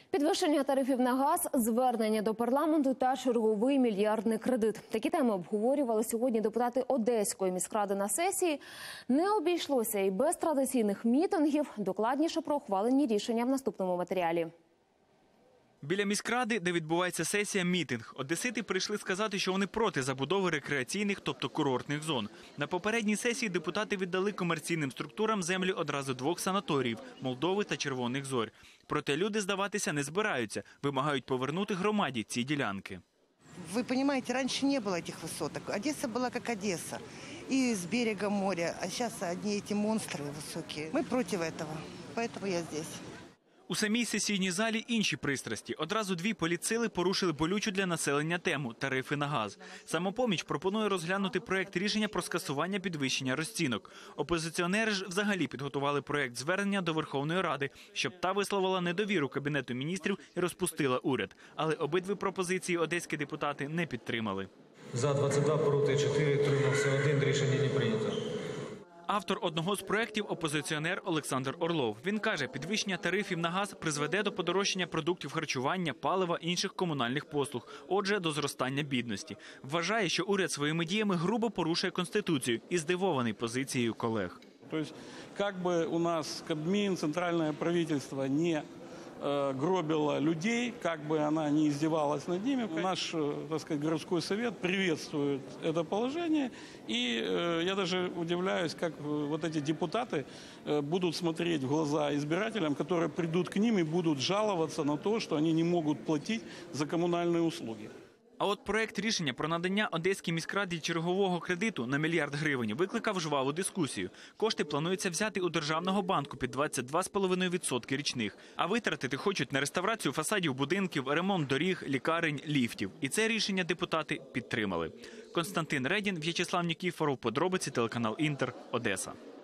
Підвищення тарифів на газ, звернення до парламенту та черговий мільярдний кредит. Такі теми обговорювали сьогодні депутати Одеської міськради на сесії. Не обійшлося і без традиційних мітингів. Докладніше про ухвалені рішення в наступному матеріалі. Біля міськради, де відбувається сесія, мітинг. Одесити прийшли сказати, що вони проти забудови рекреаційних, тобто курортних зон. На попередній сесії депутати віддали комерційним структурам землі одразу двох санаторіїв – Молдови та Червоних Зорь. Проте люди здаватися не збираються, вимагають повернути громаді ці ділянки. Вы понимаете, раньше не было этих высоток. Одесса была как Одесса. И с берега моря. А сейчас одни эти монстры высокие. Мы против этого. Поэтому я здесь. У самій сесійній залі інші пристрасті. Одразу дві політсили порушили болючу для населення тему – тарифи на газ. «Самопоміч» пропонує розглянути проєкт рішення про скасування підвищення розцінок. Опозиціонери ж взагалі підготували проєкт звернення до Верховної Ради, щоб та висловила недовіру Кабінету міністрів і розпустила уряд. Але обидві пропозиції одеські депутати не підтримали. За 22, проти 4, утримався 1, рішення не прийнято. Автор одного з проєктів – опозиціонер Олександр Орлов. Він каже, підвищення тарифів на газ призведе до подорожчання продуктів харчування, палива, інших комунальних послуг, отже, до зростання бідності. Вважає, що уряд своїми діями грубо порушує Конституцію і здивований позицією колег. Тобто, як би у нас Кабмін, центральне правительство не гробила людей, как бы она ни издевалась над ними. Наш, так сказать, городской совет приветствует это положение. И я даже удивляюсь, как вот эти депутаты будут смотреть в глаза избирателям, которые придут к ним и будут жаловаться на то, что они не могут платить за коммунальные услуги. А от проєкт рішення про надання Одеській міськраді чергового кредиту на мільярд гривень викликав жваву дискусію. Кошти планується взяти у Державного банку під 22,5% річних. А витратити хочуть на реставрацію фасадів будинків, ремонт доріг, лікарень, ліфтів. І це рішення депутати підтримали. Константин Редін, В'ячеслав Нікіфоров, подробиці, телеканал Інтер, Одеса.